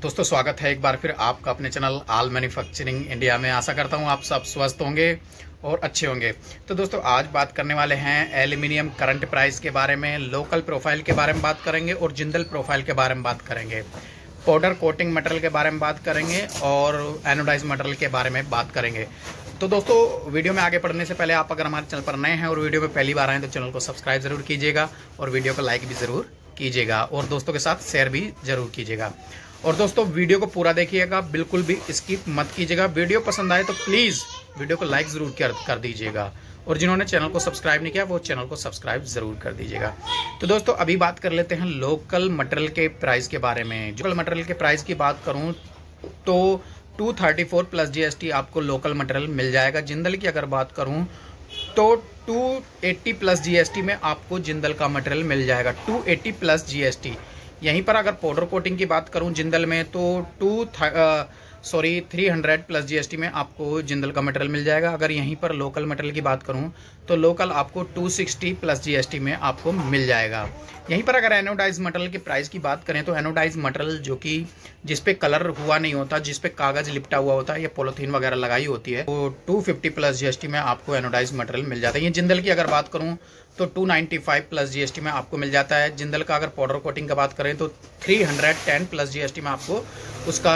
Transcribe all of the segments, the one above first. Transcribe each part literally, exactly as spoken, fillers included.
दोस्तों स्वागत है एक बार फिर आपका अपने चैनल ऑल मैन्युफैक्चरिंग इंडिया में। आशा करता हूं आप सब स्वस्थ होंगे और अच्छे होंगे। तो दोस्तों आज बात करने वाले हैं एल्यूमिनियम करंट प्राइस के बारे में, लोकल प्रोफाइल के बारे में बात करेंगे और जिंदल प्रोफाइल के बारे में बात करेंगे, पाउडर कोटिंग मटेरियल के बारे में बात करेंगे और एनोडाइज मटेरियल के बारे में बात करेंगे। तो दोस्तों वीडियो में आगे बढ़ने से पहले आप अगर हमारे चैनल पर नए हैं और वीडियो में पहली बार आए तो चैनल को सब्सक्राइब जरूर कीजिएगा और वीडियो को लाइक भी ज़रूर कीजिएगा और दोस्तों के साथ शेयर भी जरूर कीजिएगा। और दोस्तों वीडियो को पूरा देखिएगा, बिल्कुल भी स्किप मत कीजिएगा। वीडियो पसंद आए तो प्लीज़ वीडियो को लाइक ज़रूर कर, कर दीजिएगा और जिन्होंने चैनल को सब्सक्राइब नहीं किया वो चैनल को सब्सक्राइब ज़रूर कर दीजिएगा। तो दोस्तों अभी बात कर लेते हैं लोकल मटेरियल के प्राइस के बारे में। लोकल मटेरियल के प्राइस की बात करूँ तो two thirty four plus GST आपको लोकल मटेरियल मिल जाएगा। जिंदल की अगर बात करूँ तो टू एटी प्लस जीएसटी में आपको जिंदल का मटेरियल मिल जाएगा, टू एटी प्लस जीएसटी। यहीं पर अगर पाउडर कोटिंग की बात करूं जिंदल में तो two sorry three hundred plus GST में आपको जिंदल का मटेरियल मिल जाएगा। अगर यहीं पर लोकल मटेरियल की बात करूं तो लोकल आपको टू सिक्सटी प्लस जीएसटी में आपको मिल जाएगा। यहीं पर अगर एनोडाइज मटेरियल के प्राइस की बात करें तो एनोडाइज मटेरियल जो कि जिस पे कलर हुआ नहीं होता, जिस पे कागज लिपटा हुआ होता है या पॉलीथीन वगैरह लगाई होती है, तो टू फिफ्टी प्लस जीएसटी में आपको एनोडाइज मटेरियल मिल जाता है। ये जिंदल की अगर बात करूं तो two ninety five plus GST में आपको मिल जाता है। जिंदल का अगर पाउडर कोटिंग का बात करें तो three hundred ten plus GST में आपको उसका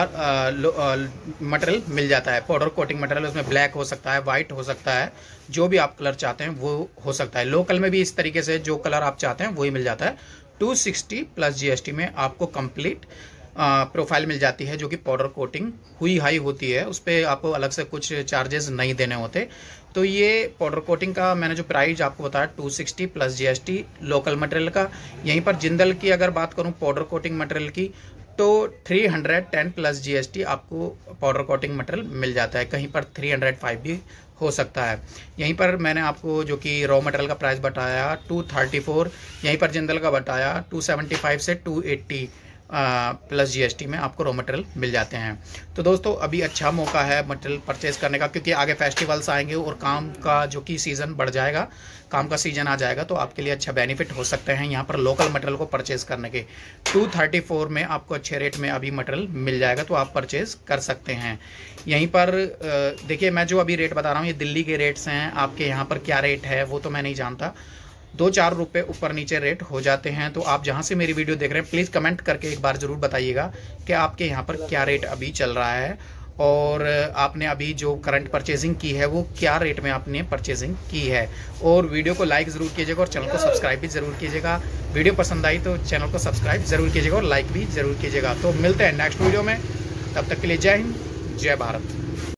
मटेरियल मिल जाता है। पाउडर कोटिंग मटेरियल उसमें ब्लैक हो सकता है, वाइट हो सकता है, जो भी आप कलर चाहते हैं वो हो सकता है। लोकल में भी इस तरीके से जो कलर आप चाहते हैं वही मिल जाता है। टू सिक्सटी प्लस जीएसटी में आपको कंप्लीट प्रोफाइल मिल जाती है जो कि पाउडर कोटिंग हुई हाई होती है, उस पर आपको अलग से कुछ चार्जेस नहीं देने होते। तो ये पाउडर कोटिंग का मैंने जो प्राइस आपको बताया two sixty plus GST local material का। यहीं पर जिंदल की अगर बात करूं पाउडर कोटिंग मटेरियल की तो three hundred ten plus GST आपको पाउडर कोटिंग मटेरियल मिल जाता है। कहीं पर थ्री हंड्रेड फाइव भी हो सकता है। यहीं पर मैंने आपको जो कि रॉ मटेरियल का प्राइस बताया टू थर्टी फोर, यहीं पर जिंदल का बताया टू सेवेंटी फाइव से टू एट्टी प्लस जीएसटी में आपको रॉ मटेरियल मिल जाते हैं। तो दोस्तों अभी अच्छा मौका है मटेरियल परचेज करने का, क्योंकि आगे फेस्टिवल्स आएंगे और काम का जो कि सीज़न बढ़ जाएगा, काम का सीजन आ जाएगा, तो आपके लिए अच्छा बेनिफिट हो सकते हैं यहाँ पर लोकल मटेरियल को परचेज करने के। टू थर्टी फोर में आपको अच्छे रेट में अभी मटेरियल मिल जाएगा तो आप परचेज कर सकते हैं। यहीं पर देखिए मैं जो अभी रेट बता रहा हूँ ये दिल्ली के रेट्स हैं, आपके यहाँ पर क्या रेट है वो तो मैं नहीं जानता। दो चार रुपए ऊपर नीचे रेट हो जाते हैं। तो आप जहां से मेरी वीडियो देख रहे हैं प्लीज़ कमेंट करके एक बार ज़रूर बताइएगा कि आपके यहाँ पर क्या रेट अभी चल रहा है और आपने अभी जो करंट परचेजिंग की है वो क्या रेट में आपने परचेजिंग की है। और वीडियो को लाइक ज़रूर कीजिएगा और चैनल को सब्सक्राइब भी ज़रूर कीजिएगा। वीडियो पसंद आई तो चैनल को सब्सक्राइब ज़रूर कीजिएगा और लाइक भी ज़रूर कीजिएगा। तो मिलते हैं नेक्स्ट वीडियो में, तब तक के लिए जय हिंद, जय भारत।